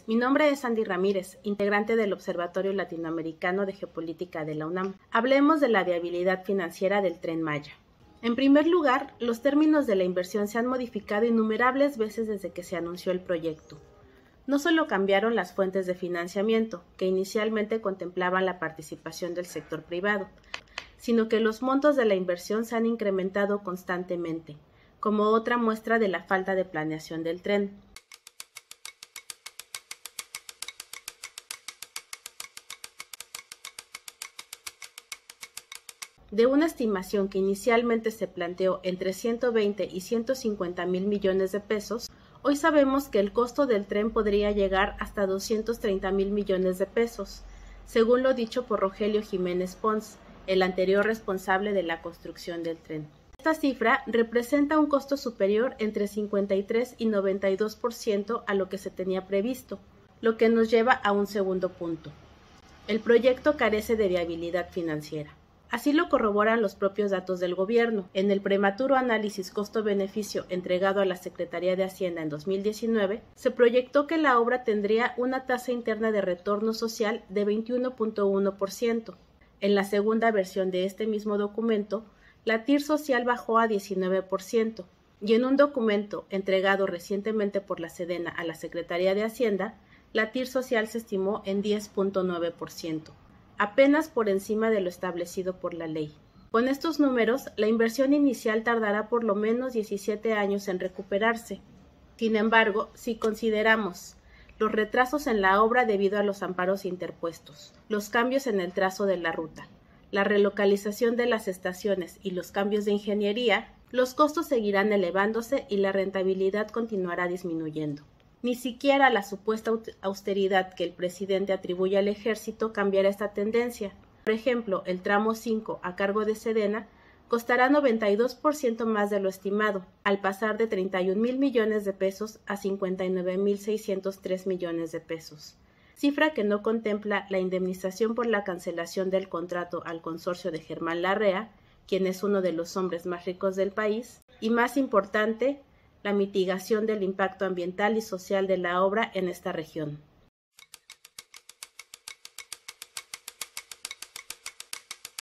tardes. Mi nombre es Andy Ramírez, integrante del Observatorio Latinoamericano de Geopolítica de la UNAM. Hablemos de la viabilidad financiera del Tren Maya. En primer lugar, los términos de la inversión se han modificado innumerables veces desde que se anunció el proyecto. No solo cambiaron las fuentes de financiamiento, que inicialmente contemplaban la participación del sector privado, sino que los montos de la inversión se han incrementado constantemente, como otra muestra de la falta de planeación del tren. De una estimación que inicialmente se planteó entre 120 y 150 mil millones de pesos, hoy sabemos que el costo del tren podría llegar hasta 230 mil millones de pesos, según lo dicho por Rogelio Jiménez Pons, el anterior responsable de la construcción del tren. Esta cifra representa un costo superior entre 53 y 92% a lo que se tenía previsto, lo que nos lleva a un segundo punto. El proyecto carece de viabilidad financiera. Así lo corroboran los propios datos del gobierno. En el prematuro análisis costo-beneficio entregado a la Secretaría de Hacienda en 2019, se proyectó que la obra tendría una tasa interna de retorno social de 21.1%. En la segunda versión de este mismo documento, la TIR social bajó a 19%, y en un documento entregado recientemente por la Sedena a la Secretaría de Hacienda, la TIR social se estimó en 10.9%. Apenas por encima de lo establecido por la ley. Con estos números, la inversión inicial tardará por lo menos 17 años en recuperarse. Sin embargo, si consideramos los retrasos en la obra debido a los amparos interpuestos, los cambios en el trazo de la ruta, la relocalización de las estaciones y los cambios de ingeniería, los costos seguirán elevándose y la rentabilidad continuará disminuyendo. Ni siquiera la supuesta austeridad que el presidente atribuye al ejército cambiará esta tendencia. Por ejemplo, el tramo 5 a cargo de Sedena costará 92% más de lo estimado, al pasar de 31 mil millones de pesos a 59.603 millones de pesos, cifra que no contempla la indemnización por la cancelación del contrato al consorcio de Germán Larrea, quien es uno de los hombres más ricos del país, y más importante, la mitigación del impacto ambiental y social de la obra en esta región.